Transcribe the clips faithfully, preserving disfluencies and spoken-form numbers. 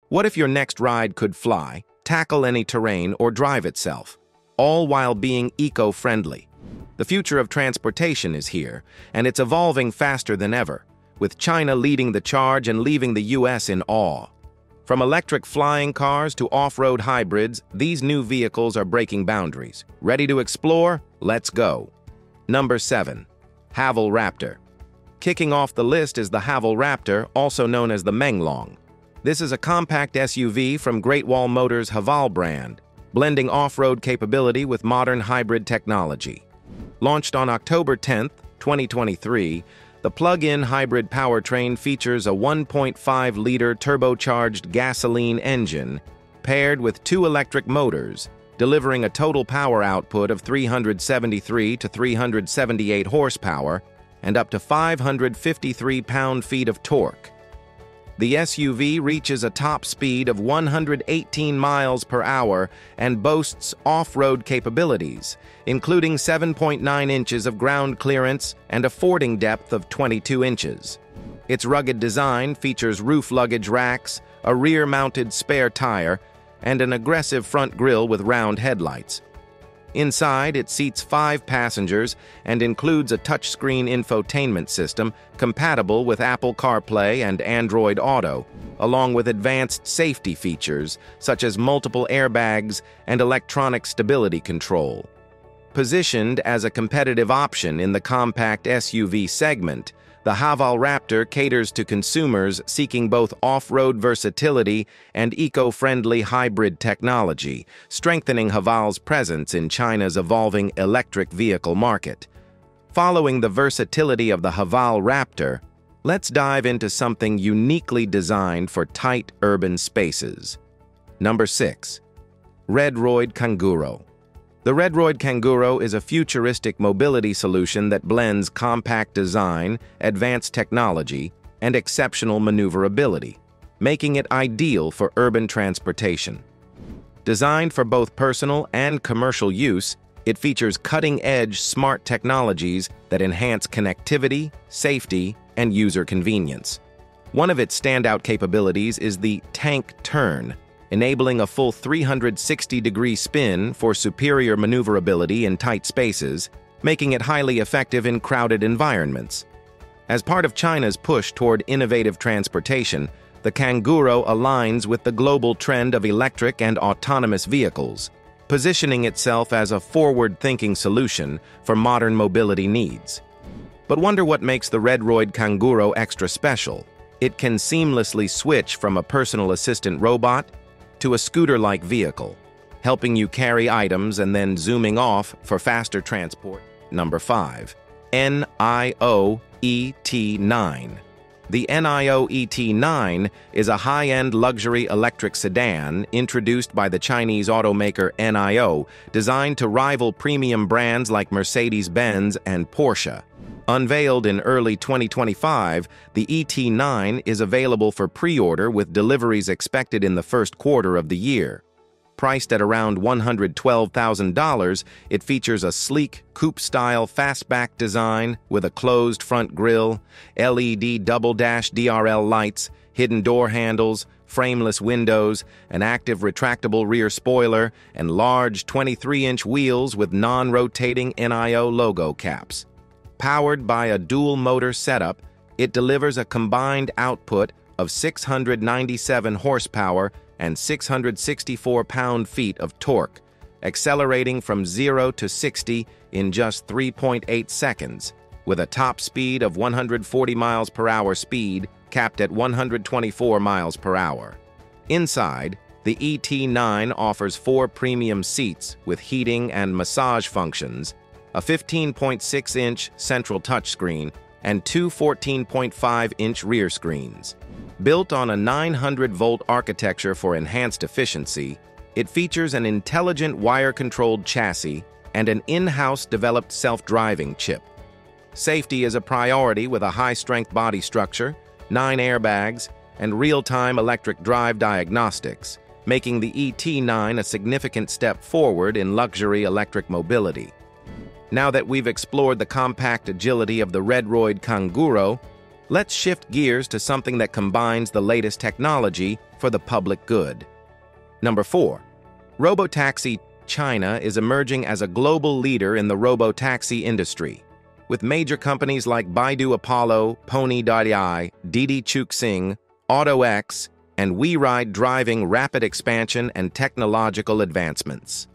What if your next ride could fly, tackle any terrain, or drive itself, all while being eco-friendly? The future of transportation is here, and it's evolving faster than ever, with China leading the charge and leaving the U S in awe. From electric flying cars to off-road hybrids, these new vehicles are breaking boundaries. Ready to explore? Let's go. Number seven. Haval Raptor. Kicking off the list is the Haval Raptor, also known as the Menglong. This is a compact S U V from Great Wall Motors' Haval brand, blending off-road capability with modern hybrid technology. Launched on October tenth, twenty twenty-three, the plug-in hybrid powertrain features a one point five liter turbocharged gasoline engine paired with two electric motors, delivering a total power output of three hundred seventy-three to three hundred seventy-eight horsepower and up to five hundred fifty-three pound-feet of torque. The S U V reaches a top speed of one hundred eighteen miles per hour and boasts off-road capabilities, including seven point nine inches of ground clearance and a fording depth of twenty-two inches. Its rugged design features roof luggage racks, a rear-mounted spare tire, and an aggressive front grille with round headlights. Inside, it seats five passengers and includes a touchscreen infotainment system compatible with Apple CarPlay and Android Auto, along with advanced safety features such as multiple airbags and electronic stability control. Positioned as a competitive option in the compact S U V segment, the Haval Raptor caters to consumers seeking both off-road versatility and eco-friendly hybrid technology, strengthening Haval's presence in China's evolving electric vehicle market. Following the versatility of the Haval Raptor, let's dive into something uniquely designed for tight urban spaces. Number six. Redroid Kanguro. The Redroid Kanguro is a futuristic mobility solution that blends compact design, advanced technology, and exceptional maneuverability, making it ideal for urban transportation. Designed for both personal and commercial use, it features cutting-edge smart technologies that enhance connectivity, safety, and user convenience. One of its standout capabilities is the tank turn, enabling a full three hundred sixty degree spin for superior maneuverability in tight spaces, making it highly effective in crowded environments. As part of China's push toward innovative transportation, the Kanguro aligns with the global trend of electric and autonomous vehicles, positioning itself as a forward-thinking solution for modern mobility needs. But wonder what makes the Redroid Kanguro extra special? It can seamlessly switch from a personal assistant robot to a scooter-like vehicle, helping you carry items and then zooming off for faster transport. Number five. N I O E T nine. The N I O E T nine is a high-end luxury electric sedan introduced by the Chinese automaker N I O, designed to rival premium brands like Mercedes-Benz and Porsche. Unveiled in early twenty twenty-five, the E T nine is available for pre-order with deliveries expected in the first quarter of the year. Priced at around one hundred twelve thousand dollars, it features a sleek, coupe-style fastback design with a closed front grille, L E D double-dash D R L lights, hidden door handles, frameless windows, an active retractable rear spoiler, and large twenty-three inch wheels with non-rotating N I O logo caps. Powered by a dual-motor setup, it delivers a combined output of six hundred ninety-seven horsepower and six hundred sixty-four pound-feet of torque, accelerating from zero to sixty in just three point eight seconds, with a top speed of one hundred forty miles per hour speed capped at one hundred twenty-four miles per hour. Inside, the E T nine offers four premium seats with heating and massage functions, a fifteen point six inch central touchscreen, and two fourteen point five inch rear screens. Built on a nine hundred volt architecture for enhanced efficiency, it features an intelligent wire-controlled chassis and an in-house developed self-driving chip. Safety is a priority with a high-strength body structure, nine airbags, and real-time electric drive diagnostics, making the E T nine a significant step forward in luxury electric mobility. Now that we've explored the compact agility of the Redroid Kanguro, Let's shift gears to something that combines the latest technology for the public good. Number four. Robotaxi. China is emerging as a global leader in the robotaxi industry, with major companies like Baidu Apollo, Pony dot A I, Didi Chuxing, AutoX, and WeRide driving rapid expansion and technological advancements.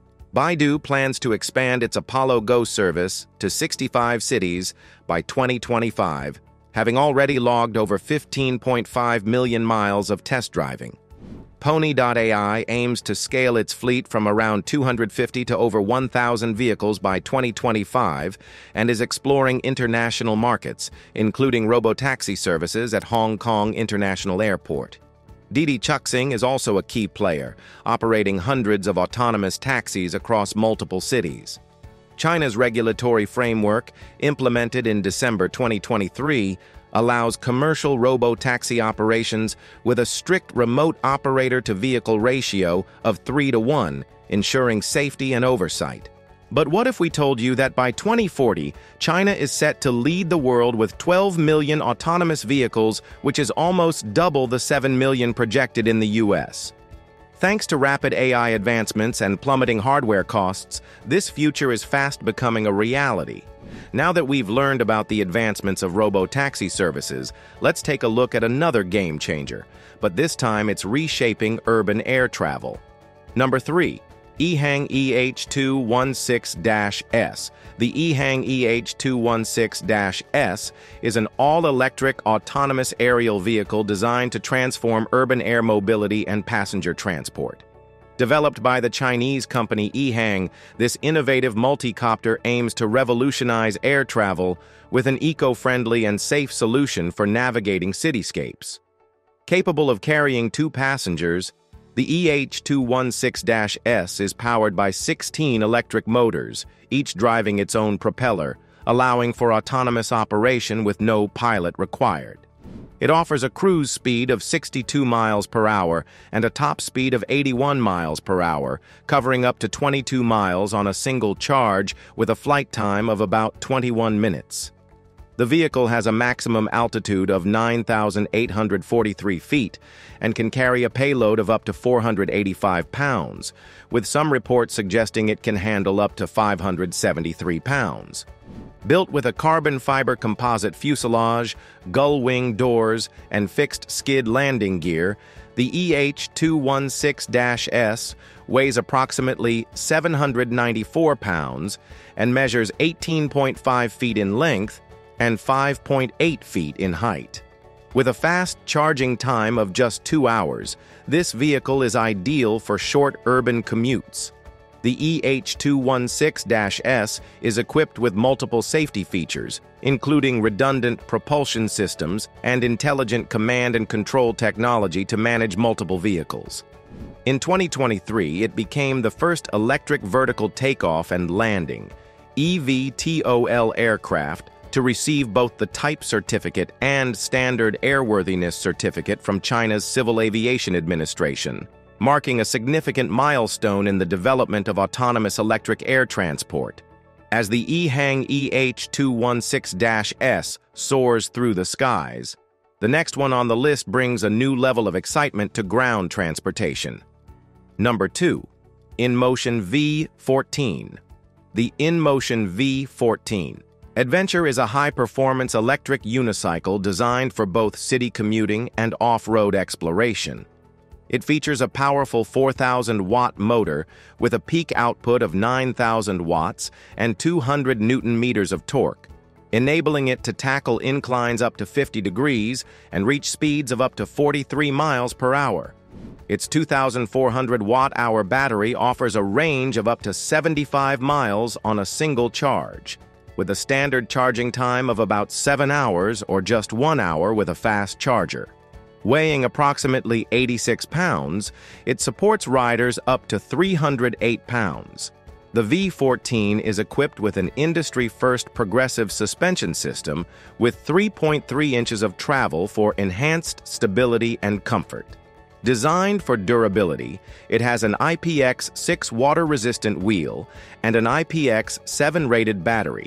Baidu plans to expand its Apollo Go service to sixty-five cities by twenty twenty-five, having already logged over fifteen point five million miles of test driving. Pony dot A I aims to scale its fleet from around two hundred fifty to over one thousand vehicles by twenty twenty-five and is exploring international markets, including robotaxi services at Hong Kong International Airport. Didi Chuxing is also a key player, operating hundreds of autonomous taxis across multiple cities. China's regulatory framework, implemented in December twenty twenty-three, allows commercial robo-taxi operations with a strict remote operator-to-vehicle ratio of three to one, ensuring safety and oversight. But what if we told you that by twenty forty, China is set to lead the world with twelve million autonomous vehicles, which is almost double the seven million projected in the U S? Thanks to rapid A I advancements and plummeting hardware costs, this future is fast becoming a reality. Now that we've learned about the advancements of robo-taxi services, let's take a look at another game changer, but this time it's reshaping urban air travel. Number three. EHANG E H two sixteen dash S. The EHANG E H two sixteen dash S is an all-electric autonomous aerial vehicle designed to transform urban air mobility and passenger transport. Developed by the Chinese company EHANG, this innovative multicopter aims to revolutionize air travel with an eco-friendly and safe solution for navigating cityscapes. Capable of carrying two passengers, the E H two sixteen dash S is powered by sixteen electric motors, each driving its own propeller, allowing for autonomous operation with no pilot required. It offers a cruise speed of sixty-two miles per hour and a top speed of eighty-one miles per hour, covering up to twenty-two miles on a single charge with a flight time of about twenty-one minutes. The vehicle has a maximum altitude of nine thousand eight hundred forty-three feet and can carry a payload of up to four hundred eighty-five pounds, with some reports suggesting it can handle up to five hundred seventy-three pounds. Built with a carbon fiber composite fuselage, gull-wing doors, and fixed skid landing gear, the E H two sixteen dash S weighs approximately seven hundred ninety-four pounds and measures eighteen point five feet in length and five point eight feet in height. With a fast charging time of just two hours, this vehicle is ideal for short urban commutes. The E H two sixteen dash S is equipped with multiple safety features, including redundant propulsion systems and intelligent command and control technology to manage multiple vehicles. In twenty twenty-three, it became the first electric vertical takeoff and landing (E V T O L) aircraft to receive both the Type Certificate and Standard Airworthiness Certificate from China's Civil Aviation Administration, marking a significant milestone in the development of autonomous electric air transport. As the EHANG E H two sixteen dash S soars through the skies, the next one on the list brings a new level of excitement to ground transportation. Number two. InMotion V fourteen. The InMotion V fourteen. Adventure is a high-performance electric unicycle designed for both city commuting and off-road exploration. It features a powerful four thousand watt motor with a peak output of nine thousand watts and two hundred newton meters of torque, enabling it to tackle inclines up to fifty degrees and reach speeds of up to forty-three miles per hour. Its two thousand four hundred watt hour battery offers a range of up to seventy-five miles on a single charge, with a standard charging time of about seven hours or just one hour with a fast charger. Weighing approximately eighty-six pounds, it supports riders up to three hundred eight pounds. The V fourteen is equipped with an industry-first progressive suspension system with three point three inches of travel for enhanced stability and comfort. Designed for durability, it has an I P X six water-resistant wheel and an I P X seven rated battery,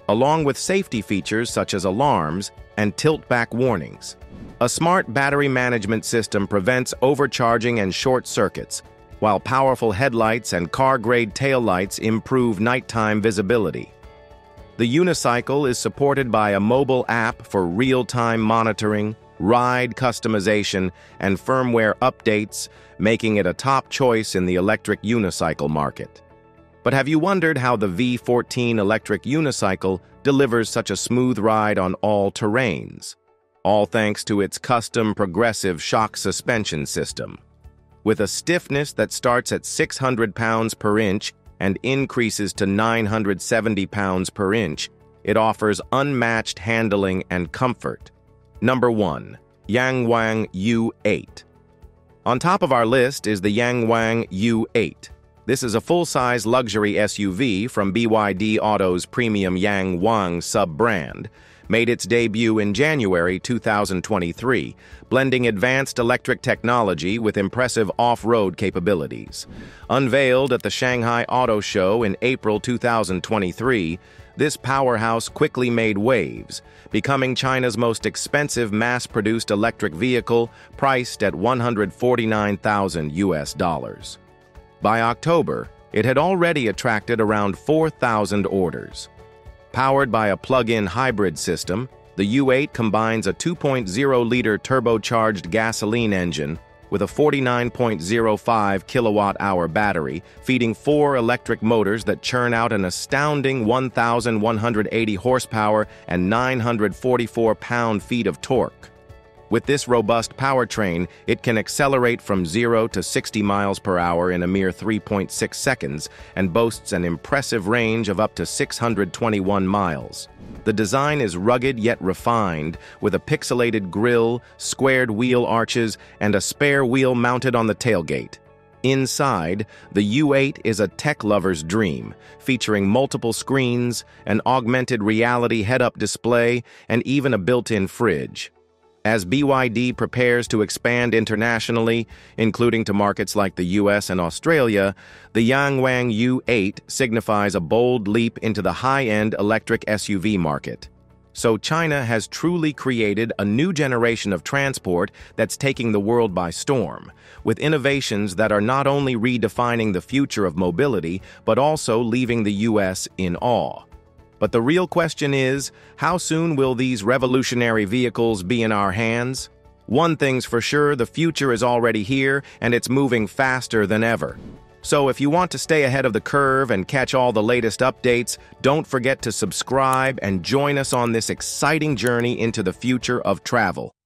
along with safety features such as alarms and tilt-back warnings. A smart battery management system prevents overcharging and short circuits, while powerful headlights and car-grade taillights improve nighttime visibility. The unicycle is supported by a mobile app for real-time monitoring, ride customization, and firmware updates, making it a top choice in the electric unicycle market. But have you wondered how the V fourteen electric unicycle delivers such a smooth ride on all terrains? All thanks to its custom progressive shock suspension system. With a stiffness that starts at six hundred pounds per inch and increases to nine hundred seventy pounds per inch, it offers unmatched handling and comfort. Number one. Yangwang U eight. On top of our list is the Yangwang U eight. This is a full-size luxury S U V from B Y D Auto's premium Yangwang sub-brand. Made its debut in January two thousand twenty-three, blending advanced electric technology with impressive off-road capabilities. Unveiled at the Shanghai Auto Show in April two thousand twenty-three, this powerhouse quickly made waves, becoming China's most expensive mass-produced electric vehicle, priced at one hundred forty-nine thousand U S dollars. By October, it had already attracted around four thousand orders. Powered by a plug-in hybrid system, the U eight combines a two point oh liter turbocharged gasoline engine with a forty-nine point oh five kilowatt-hour battery, feeding four electric motors that churn out an astounding one thousand one hundred eighty horsepower and nine hundred forty-four pound-feet of torque. With this robust powertrain, it can accelerate from zero to sixty miles per hour in a mere three point six seconds and boasts an impressive range of up to six hundred twenty-one miles. The design is rugged yet refined, with a pixelated grille, squared wheel arches, and a spare wheel mounted on the tailgate. Inside, the U eight is a tech lover's dream, featuring multiple screens, an augmented reality head-up display, and even a built-in fridge. As B Y D prepares to expand internationally, including to markets like the U S and Australia, the Yangwang U eight signifies a bold leap into the high-end electric S U V market. So China has truly created a new generation of transport that's taking the world by storm, with innovations that are not only redefining the future of mobility, but also leaving the U S in awe. But the real question is, how soon will these revolutionary vehicles be in our hands? One thing's for sure, the future is already here, and it's moving faster than ever. So if you want to stay ahead of the curve and catch all the latest updates, don't forget to subscribe and join us on this exciting journey into the future of travel.